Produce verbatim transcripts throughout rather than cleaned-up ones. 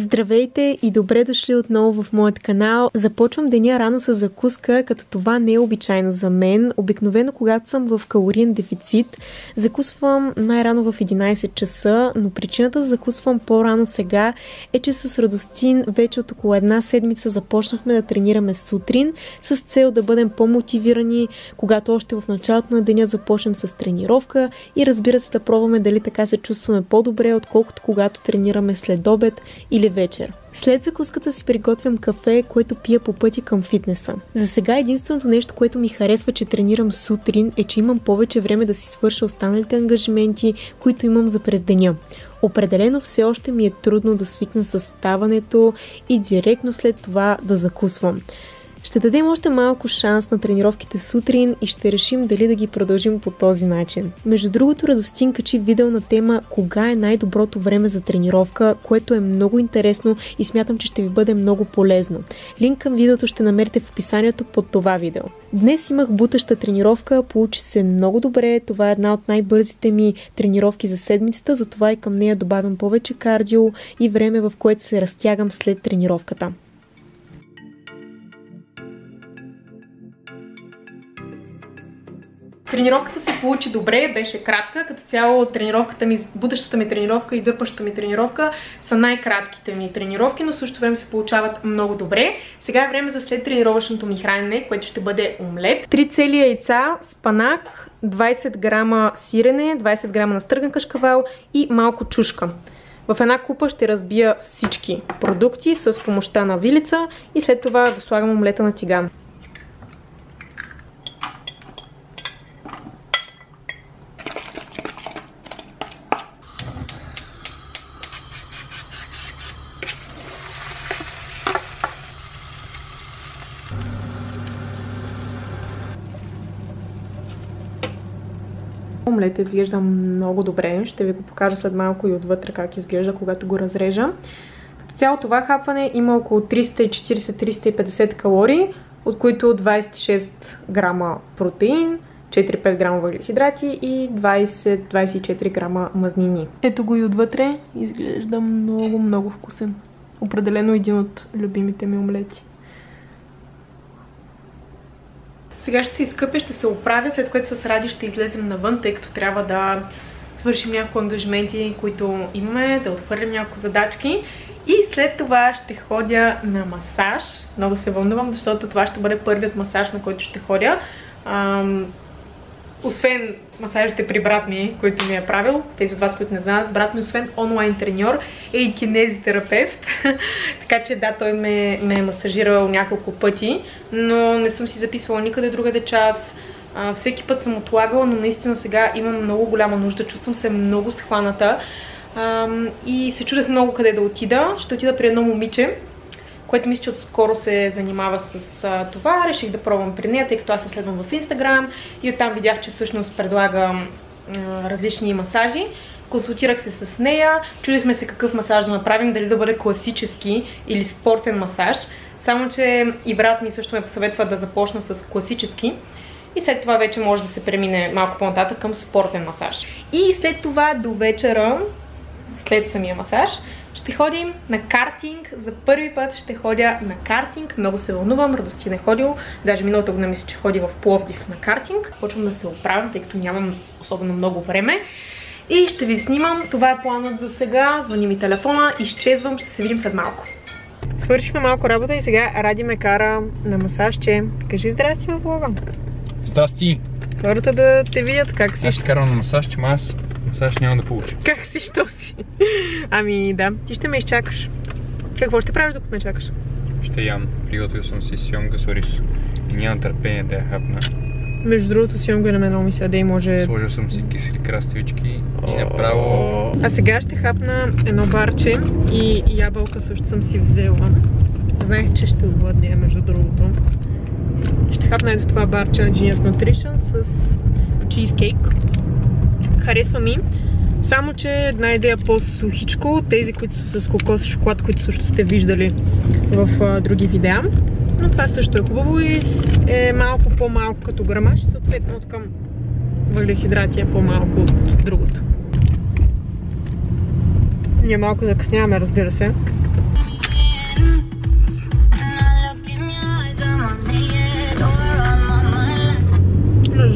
Здравейте и добре дошли отново в моят канал. Започвам деня рано с закуска, като това не е обичайно за мен. Обикновено, когато съм в калориен дефицит, закусвам най-рано в единайсет часа, но причината да закусвам по-рано сега е, че с Радостин вече от около една седмица започнахме да тренираме сутрин с цел да бъдем по-мотивирани, когато още в началото на деня започнем с тренировка и разбира се да пробваме дали така се чувстваме по-добре, отколкото когато тренираме след обед или вечер. След закуската си приготвям кафе, което пия по пътя към фитнеса. За сега единственото нещо, което ми харесва, че тренирам сутрин, е, че имам повече време да си свърша останалите ангажименти, които имам за през деня. Определено все още ми е трудно да свикна с ставането и директно след това да закусвам. Ще дадем още малко шанс на тренировките сутрин и ще решим дали да ги продължим по този начин. Между другото, Радостин качи видео на тема кога е най-доброто време за тренировка, което е много интересно и смятам, че ще ви бъде много полезно. Линк към видеото ще намерите в описанието под това видео. Днес имах бутаща тренировка, получи се много добре. Това е една от най-бързите ми тренировки за седмицата, затова и към нея добавям повече кардио и време, в което се разтягам след тренировката. Тренировката се получи добре, беше кратка, като цяло тренировката ми, будещата ми тренировка и дърпащата ми тренировка са най-кратките ми тренировки, но в същото време се получават много добре. Сега е време за след тренировъчното ми хранене, което ще бъде омлет. Три цели яйца, спанак, двайсет грама сирене, двайсет грама настърган кашкавал и малко чушка. В една купа ще разбия всички продукти с помощта на вилица и след това го слагам омлета на тиган. Омлет изглежда много добре. Ще ви го покажа след малко и отвътре как изглежда, когато го разрежа. Като цяло това хапване има около триста и четирийсет до триста и петдесет калории, от които двайсет и шест грама протеин, четири до пет грама въглехидрати и двайсет до двайсет и четири грама мазнини. Ето го и отвътре. Изглежда много, много вкусен. Определено един от любимите ми омлети. Сега ще се изкъпя, ще се оправя, след което с Ради ще излезем навън, тъй като трябва да свършим няколко ангажименти, които имаме, да отхвърлим няколко задачки. И след това ще ходя на масаж. Много се вълнувам, защото това ще бъде първият масаж, на който ще ходя. Ам... Освен масажите при брат ми, който ми е правил, тези от вас, които не знаят, брат ми освен онлайн треньор е и кинезитерапевт. Така че да, той ме, ме е масажирал няколко пъти, но не съм си записвала никъде другаде час. А, всеки път съм отлагала, но наистина сега имам много голяма нужда, чувствам се много схваната а, и се чудех много къде да отида. Ще отида при едно момиче, което мисля, че отскоро се занимава с а, това. Реших да пробвам при нея, тъй като аз се следвам в Инстаграм и оттам видях, че всъщност предлага а, различни масажи. Консултирах се с нея, чудихме се какъв масаж да направим, дали да бъде класически или спортен масаж. Само че и брат ми също ме посъветва да започна с класически и след това вече може да се премине малко по-нататък към спортен масаж. И след това до вечера, след самия масаж, ще ходим на картинг. За първи път ще ходя на картинг. Много се вълнувам. Радостин е ходил. Даже миналата година мисля, че ходи в Пловдив на картинг. Почвам да се оправям, тъй като нямам особено много време. И ще ви снимам. Това е планът за сега. Звъни ми телефона. Изчезвам. Ще се видим след малко. Свършихме малко работа и сега Ради ме кара на масажче. Кажи здрасти, ме Влога. Здрасти. Хората да те видят как си. Аз ще карам на масажче, ама аз масаж няма да получа. Как си, що си? Ами да, ти ще ме изчакаш. Какво ще правиш докато ме чакаш? Ще ям. Приготвил съм си сьомга с рис. И нямам търпение да я хапна. Между другото, сьомга на мен много ми се яде и може... Сложил съм си кисли краставички и направо... А сега ще хапна едно барче и ябълка също съм си взела. Знаех, че ще отгладня, между другото. Ще хапна ето това барче на Genius Nutrition с чизкейк. Харесва ми. Само, че една идея по-сухичко. Тези, които са с кокос и шоколад, които също сте виждали в а, други видеа. Но това също е хубаво и е малко по-малко като грамаж. Съответно от към въглехидрати е по-малко от другото. Ние малко закъсняваме, разбира се.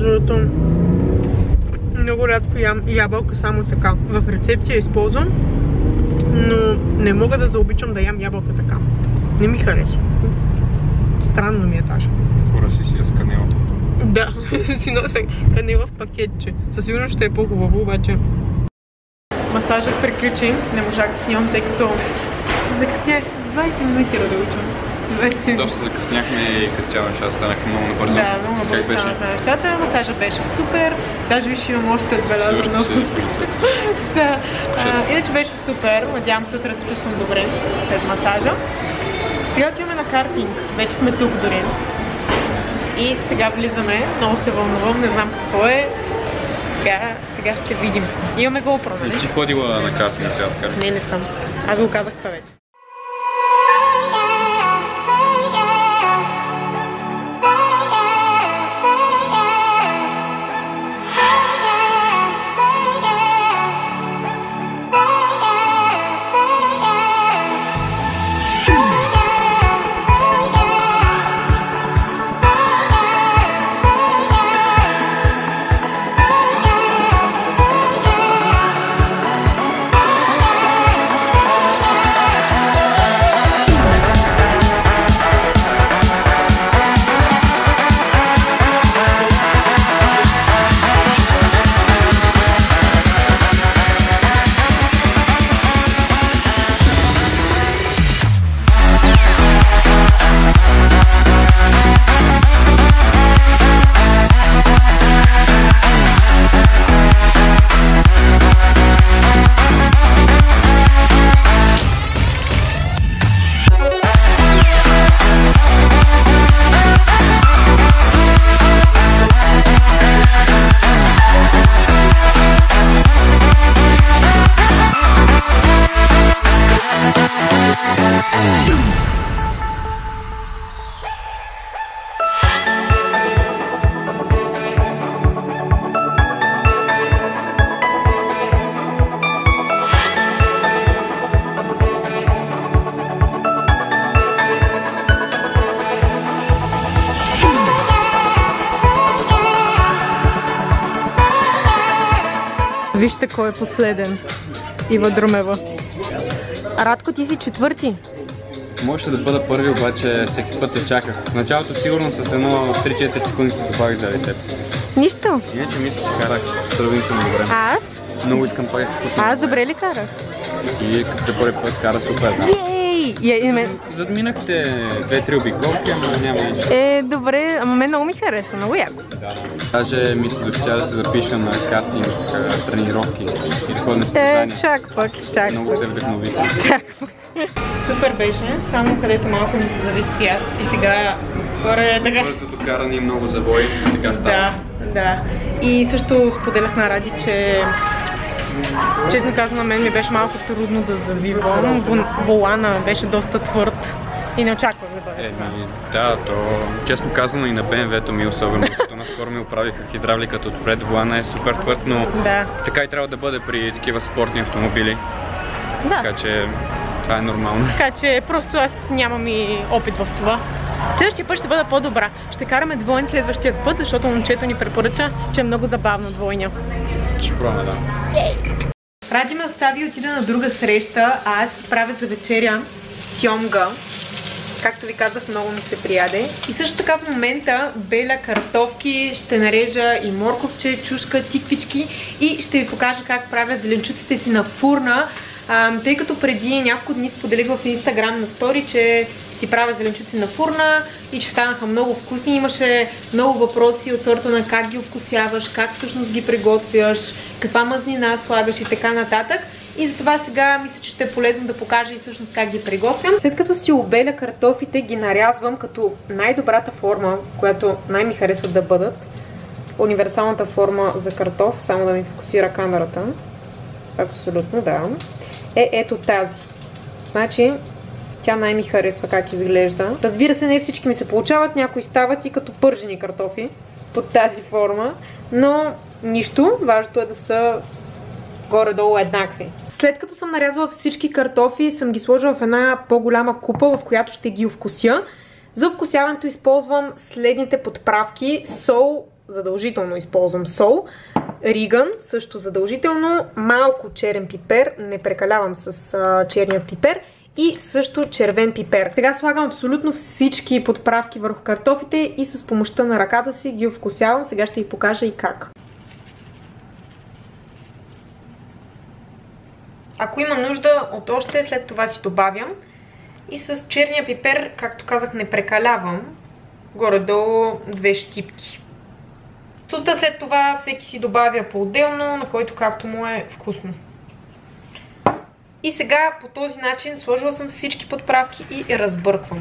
Между другото, много рядко ям ябълка само така. В рецепти я използвам, но не мога да заобичам да ям ябълка така. Не ми харесва. Странно ми е даже. Пора си си я с канела. Да, си нося канела в пакетче. Със сигурност ще е по-хубаво, обаче. Масажът приключи. Не можах да снимам, тъй като закъснях с двайсет минути, Радоичо. Доста закъсняхме и като цяло нещата станаха много набързо. Да, много набързо станаха нещата. Масажът беше супер. Даже виж, имам още отбелязано. Също се полица. Да. А, иначе беше супер. Надявам се утре да се чувствам добре след масажа. Сега отиваме на картинг. Вече сме тук дори. И сега влизаме. Много се вълнувам. Не знам какво е. Сега, сега ще видим. Имаме GoPro, нали? Не си ходила на картинг сега така? Не, не съм. Аз го казах това вече. Вижте кой е последен. Ива Друмева. Радко, ти си четвърти. Можеше да бъда първи, обаче всеки път те чаках. В началото сигурно с едно три-четири секунди се забавих заради теб. Нищо. Иначе мисля, че карах сравнително добре. А аз? Много искам пак да се пусна. Аз добре ли карах? И като за първи път кара супер. Ей! Я, мен... Задминахте две-три обиколки, ама няма нищо. Е, добре, ама мен много ми хареса, много яко. Да. Даже мисля да ще да се запиша на картинг, тренировки и да ходя на състезания. Е, чак пък, чак Много пък. се вдъхнови. Чак пък. Супер беше, само където малко ни се зави свят и сега горе така. Бързото каране и много завой, така става. Да, да. И също споделях на Ради, че честно казано, на мен ми беше малко трудно да завивам. Волана беше доста твърд и не очаквах да бъде. Е, ми, да, то честно казано и на Б М В-то ми особено, като наскоро ми оправиха хидравликата отпред, волана е супер твърд, но да. Така и трябва да бъде при такива спортни автомобили. Да. Така че това е нормално. Така че просто аз нямам и опит в това. Следващия път ще бъда по-добра. Ще караме двойни следващия път, защото момчето ни препоръча, че е много забавно двойня. Ще пробваме, да. Ради ме остави и отида на друга среща, а аз си правя за вечеря сьомга. Както ви казах, много ми се прияде. И също така в момента беля картофки, ще нарежа и морковче, чушка, тиквички и ще ви покажа как правя зеленчуците си на фурна. А, тъй като преди няколко дни споделих в Инстаграм на стори, че си правя зеленчуци на фурна и че станаха много вкусни. Имаше много въпроси от сорта на как ги вкусяваш, как всъщност ги приготвяш, каква мазнина слагаш и така нататък. И затова сега мисля, че ще е полезно да покажа и всъщност как ги приготвям. След като си обеля картофите, ги нарязвам като най-добрата форма, която най-ми харесва да бъдат. Универсалната форма за картоф, само да ми фокусира камерата. Абсолютно, да. Е ето тази. Значи, тя най-ми харесва как изглежда. Разбира се, не всички ми се получават, някои стават и като пържени картофи под тази форма, но нищо, важното е да са горе-долу еднакви. След като съм нарязала всички картофи, съм ги сложила в една по-голяма купа, в която ще ги овкуся. За овкусяването използвам следните подправки: сол, задължително използвам сол. Риган също задължително. Малко черен пипер, не прекалявам с а, черният пипер. И също червен пипер. Сега слагам абсолютно всички подправки върху картофите и с помощта на ръката си ги овкусявам. Сега ще ви покажа и как. Ако има нужда от още, след това си добавям. И с черния пипер, както казах, не прекалявам. Горе-долу две щипки. Солта след това всеки си добавя по-отделно, на който както му е вкусно. И сега по този начин сложила съм всички подправки и разбърквам.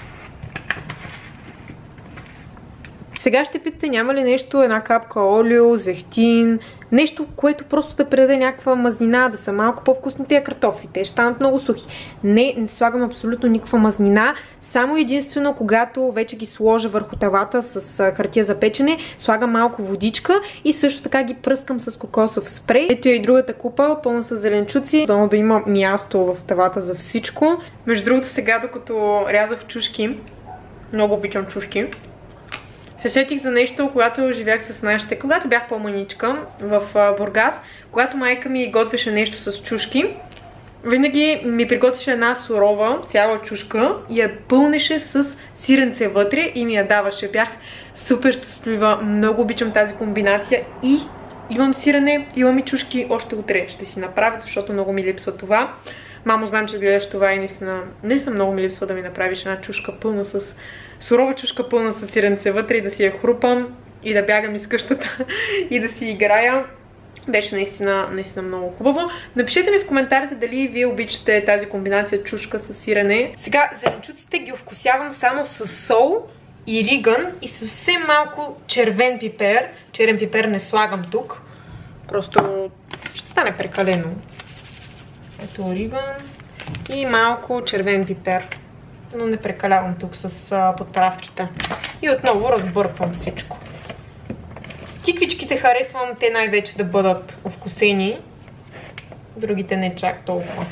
Сега ще питате, няма ли нещо, една капка олио, зехтин, нещо, което просто да придаде някаква мазнина, да са малко по-вкусни тия картофи. Те ще станат много сухи. Не, не слагам абсолютно никаква мазнина, само единствено когато вече ги сложа върху тавата с хартия за печене, слагам малко водичка и също така ги пръскам с кокосов спрей. Ето и другата купа, пълна с зеленчуци, дано да има място в тавата за всичко. Между другото, сега докато рязах чушки, много обичам чушки, се сетих за нещо, когато живях с нашите, когато бях по-маничка в Бургас, когато майка ми готвеше нещо с чушки, винаги ми приготвяше една сурова, цяла чушка и я пълнеше с сиренце вътре и ми я даваше. Бях супер щастлива, много обичам тази комбинация и имам сирене, имам и чушки, още утре ще си направя, защото много ми липсва това. Мамо, знам, че гледаш това и наистина, наистина много ми липсва да ми направиш една чушка пълна с сурова чушка пълна с сиренце вътре и да си я хрупам и да бягам из къщата и да си играя. Беше наистина, наистина много хубаво. Напишете ми в коментарите дали вие обичате тази комбинация чушка с сирене. Сега зеленчуците ги овкусявам само с сол и риган и съвсем малко червен пипер. Черен пипер не слагам тук. Просто ще стане прекалено. Ето риган и малко червен пипер. Но не прекалявам тук с а, подправките. И отново разбърквам всичко. Тиквичките харесвам те най-вече да бъдат овкусени. Другите не чак толкова.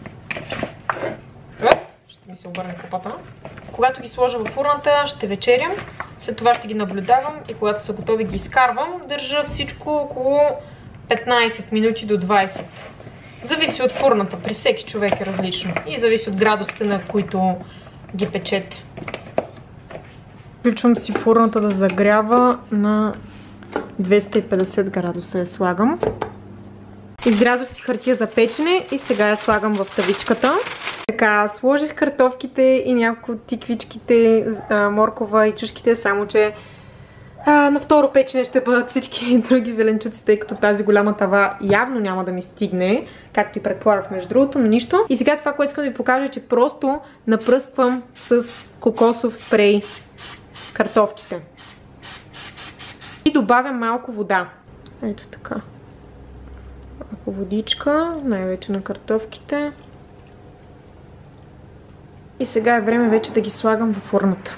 Оп, ще ми се обърне купата. Когато ги сложа в фурната, ще вечерям. След това ще ги наблюдавам и когато са готови ги изкарвам. Държа всичко около петнайсет минути до двайсет. Зависи от фурната. При всеки човек е различно. И зависи от градусите, на които ги печете. Включвам си фурната да загрява на двеста и петдесет градуса я слагам. Изрязах си хартия за печене и сега я слагам в тавичката. Така, сложих картофките и няколко от тиквичките, моркова и чушките, само че а, на второ печене ще бъдат всички други зеленчуци, тъй като тази голяма тава явно няма да ми стигне, както и предполагах между другото, но нищо. И сега това, което искам да ви покажа, е, че просто напръсквам с кокосов спрей картофките. И добавям малко вода. Ето така. Малко водичка, най-вече на картофките. И сега е време вече да ги слагам във фурната.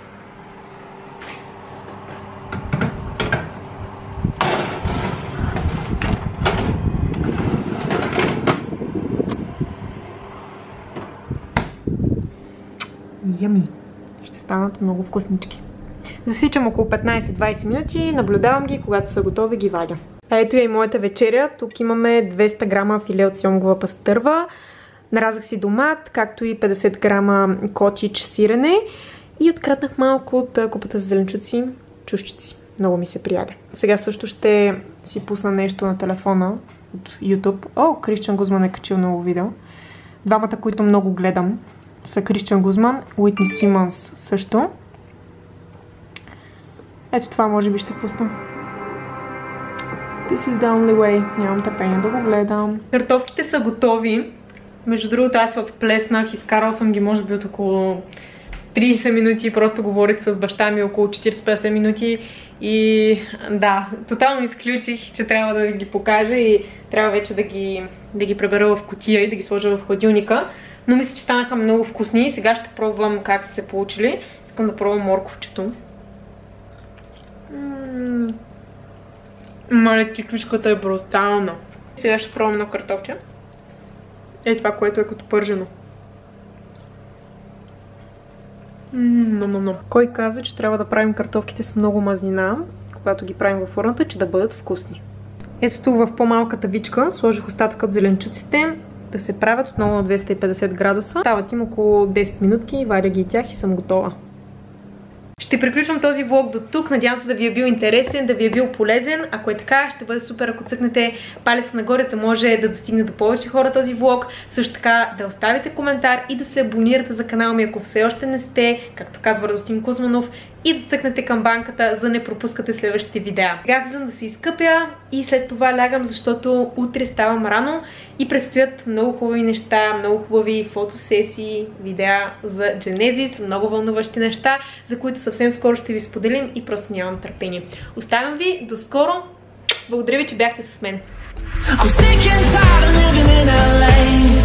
Ями! Ще станат много вкуснички. Засичам около петнайсет-двайсет минути, наблюдавам ги, когато са готови ги вадя. А ето я и моята вечеря. Тук имаме двеста грама филе от сьомгова пастърва. Наразах си домат, както и петдесет грама котич сирене. И откраднах малко от купата за зеленчуци, чушчици. Много ми се прияде. Сега също ще си пусна нещо на телефона от YouTube. О, Кристиан Гузман е качил ново видео. Двамата, които много гледам, са Кристиан Гузман, Уитни Симънс също. Ето това може би ще пусна. This is the only way. Нямам търпение да го гледам. Картофките са готови. Между другото, аз се отплеснах, изкарал съм ги може би от около трийсет минути. Просто говорих с баща ми около четирийсет-петдесет минути. И да, тотално изключих, че трябва да ги покажа и трябва вече да ги, да ги пребера в кутия и да ги сложа в хладилника. Но мисля, че станаха много вкусни. Сега ще пробвам как са се получили. Искам да пробвам морковчето. Мале, тиквичката е брутална. Сега ще пробвам едно картофче. Е това, което е като пържено. Ммм, но, но, но. Кой каза, че трябва да правим картофките с много мазнина, когато ги правим във формата, че да бъдат вкусни. Ето тук в по-малката вичка сложих остатъка от зеленчуците да се правят отново на двеста и петдесет градуса. Стават им около десет минутки, варя ги и тях и съм готова. Ще приключвам този влог до тук. Надявам се да ви е бил интересен, да ви е бил полезен. Ако е така, ще бъде супер, ако цъкнете палец нагоре, за да може да достигне до повече хора този влог. Също така да оставите коментар и да се абонирате за канала ми, ако все още не сте, както казва Радостин Кузманов, и да цъкнете камбанката, за да не пропускате следващите видеа. Сега слизам да се изкъпя и след това лягам, защото утре ставам рано и предстоят много хубави неща, много хубави фотосесии, видеа за Genesis, много вълнуващи неща, за които съвсем скоро ще ви споделим и просто нямам търпение. Оставям ви до скоро. Благодаря ви, че бяхте с мен.